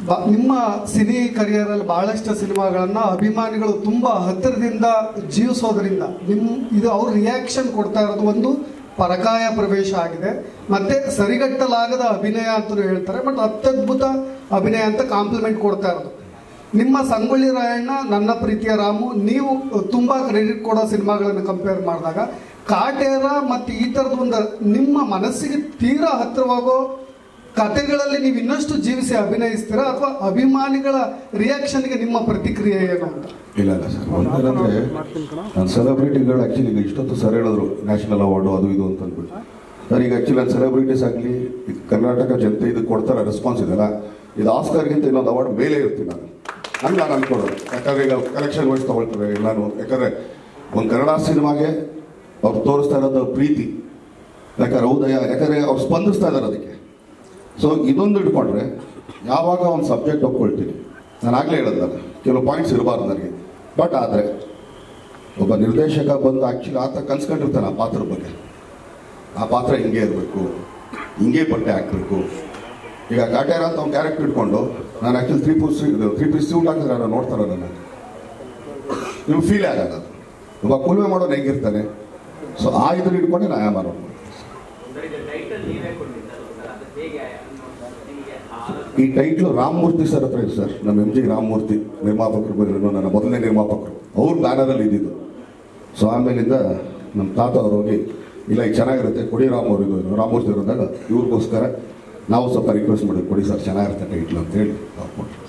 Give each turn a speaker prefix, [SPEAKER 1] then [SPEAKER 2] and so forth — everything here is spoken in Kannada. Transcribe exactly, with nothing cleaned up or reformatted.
[SPEAKER 1] ನಿಮ್ಮ ಸಿನಿ ಕರಿಯರಲ್ಲಿ ಬಹಳಷ್ಟು ಸಿನಿಮಾಗಳನ್ನು ಅಭಿಮಾನಿಗಳು ತುಂಬ ಹತ್ತಿರದಿಂದ ಜೀವಿಸೋದ್ರಿಂದ ನಿಮ್ಮ ಇದು ಅವ್ರ ರಿಯಾಕ್ಷನ್ ಕೊಡ್ತಾ ಇರೋದು ಒಂದು ಪರಕಾಯ ಪ್ರವೇಶ ಆಗಿದೆ, ಮತ್ತೆ ಸರಿಗಟ್ಟಲಾಗದ ಅಭಿನಯ ಅಂತಲೂ ಹೇಳ್ತಾರೆ. ಬಟ್ ಅತ್ಯದ್ಭುತ ಅಭಿನಯ ಅಂತ ಕಾಂಪ್ಲಿಮೆಂಟ್ ಕೊಡ್ತಾ ಇರೋದು. ನಿಮ್ಮ ಸಂಗೊಳ್ಳಿ ರಾಯಣ್ಣ, ನನ್ನ ಪ್ರೀತಿಯ ರಾಮು, ನೀವು ತುಂಬ ಕ್ರೆಡಿಟ್ ಕೊಡೋ ಸಿನಿಮಾಗಳನ್ನು ಕಂಪೇರ್ ಮಾಡಿದಾಗ ಕಾಟೇರ ಮತ್ತು ಈ ಥರದ ಒಂದು ನಿಮ್ಮ ಮನಸ್ಸಿಗೆ ತೀರಾ ಹತ್ತಿರವಾಗೋ ಕಥೆಗಳಲ್ಲಿ ನೀವು ಇನ್ನಷ್ಟು ಜೀವಿಸಿ ಅಭಿನಯಿಸ್ತೀರಾ ಅಥವಾ ಅಭಿಮಾನಿಗಳ ರಿಯಾಕ್ಷನ್ಗೆ ನಿಮ್ಮ ಪ್ರತಿಕ್ರಿಯೆ ಏನು ಅಂತ?
[SPEAKER 2] ಇಲ್ಲ ಇಲ್ಲ ಸರ್, ಒಂದೇನಂದರೆ ನನ್ನ ಸೆಲೆಬ್ರಿಟಿಗಳು ಆ್ಯಕ್ಚುಲಿ ಈಗ ಇಷ್ಟೊತ್ತು ಸರ್ ಹೇಳಿದ್ರು ನ್ಯಾಷನಲ್ ಅವಾರ್ಡು ಅದು ಇದು ಅಂತ ಅಂದ್ಬಿಟ್ಟು. ಸರ್ ಈಗ ಆ್ಯಕ್ಚುಲಿ ನನ್ನ ಸೆಲೆಬ್ರಿಟೀಸ್ ಆಗಲಿ ಈಗ ಕರ್ನಾಟಕ ಜನತೆ ಇದಕ್ಕೆ ಕೊಡ್ತಾರೆ ರೆಸ್ಪಾನ್ಸ್ ಇದೆಲ್ಲ, ಇದು ಆಸ್ಕರ್ಗಿಂತ ಇನ್ನೊಂದು ಅವಾರ್ಡ್ ಮೇಲೆ ಇರ್ತೀನಿ ನಾನು ಹಂಗೆ ನಾನು ಅನ್ಕೊಳ್ಳೋದು. ಯಾಕಂದರೆ ಈಗ ಕಲೆಕ್ಷನ್ ವೈಸ್ ತೊಗೊಳ್ತಾರೆ ನಾನು, ಯಾಕಂದರೆ ಒಂದು ಕನ್ನಡ ಸಿನಿಮಾಗೆ ಅವ್ರು ತೋರಿಸ್ತಾ ಇರೋದು ಪ್ರೀತಿ, ಯಾಕಂದ್ರೆ ಉದಯ, ಯಾಕಂದರೆ ಅವ್ರು ಸ್ಪಂದಿಸ್ತಾ ಇದ್ದಾರೆ ಅದಕ್ಕೆ. ಸೊ ಇದೊಂದು ಇಟ್ಕೊಂಡ್ರೆ ಯಾವಾಗ ಒಂದು ಸಬ್ಜೆಕ್ಟ್ ಒಪ್ಕೊಳ್ತೀನಿ, ನಾನು ಆಗಲೇ ಹೇಳೋದಲ್ಲ ಕೆಲವು ಪಾಯಿಂಟ್ಸ್ ಇರಬಾರ್ದು ನನಗೆ. ಬಟ್ ಆದರೆ ಒಬ್ಬ ನಿರ್ದೇಶಕ ಬಂದು ಆ್ಯಕ್ಚುಲಿ ಆತ ಕನ್ಸ್ಕೊಂಡಿರ್ತಾನೆ ಆ ಪಾತ್ರದ ಬಗ್ಗೆ, ಆ ಪಾತ್ರ ಹಿಂಗೆ ಇರಬೇಕು, ಹಿಂಗೆ ಬಟ್ಟೆ ಹಾಕಬೇಕು. ಈಗ ಕಾಟೇರ ಅಂತ ಒಂದು ಕ್ಯಾರೆಕ್ಟರ್ ಇಟ್ಕೊಂಡು ನಾನು actually three piece three piece suit ಹಾಕಿದ್ರೆ ನಾನು ನೋಡ್ತಾರ ನನ್ನ ನೀವು ಫೀಲ್ ಆಗಲ್ಲ. ಒಬ್ಬ ಕುಲ್ವೆ ಮಾಡೋನು ಹೆಂಗಿರ್ತಾನೆ, ಸೊ ಆ ಇದನ್ನು ಇಟ್ಕೊಂಡೆ ನಾ ಮಾಡೋದು. ಈ ಟೈಟ್ಲು ರಾಮಮೂರ್ತಿ ಸರ್ ಹತ್ರ ಇದೆ ಸರ್, ನಮ್ಮ ಎಂ ಜಿ ರಾಮಮೂರ್ತಿ ನಿರ್ಮಾಪಕರು ಬಂದಿರೋ ನನ್ನ ಮೊದಲನೇ ನಿರ್ಮಾಪಕರು, ಅವ್ರ ಬ್ಯಾನರಲ್ಲಿ ಇದ್ದಿದ್ದು. ಸೊ ಆಮೇಲಿಂದ ನಮ್ಮ ತಾತ ಅವ್ರು ಹೋಗಿ ಇಲ್ಲ ಈಗ ಚೆನ್ನಾಗಿರುತ್ತೆ ಕೊಡಿ ರಾಮ್ ಅವ್ರಿಗೂ ರಾಮಮೂರ್ತಿ ಅವರಿದ್ದಾಗ ಇವ್ರಿಗೋಸ್ಕರ ನಾವು ಸ್ವಲ್ಪ ರಿಕ್ವೆಸ್ಟ್ ಮಾಡಿದ್ವಿ, ಕೊಡಿ ಸರ್ ಚೆನ್ನಾಗಿರುತ್ತೆ ಟೈಟ್ಲು ಅಂತೇಳಿ ಅವ್ರು ಕೊಟ್ಟರು.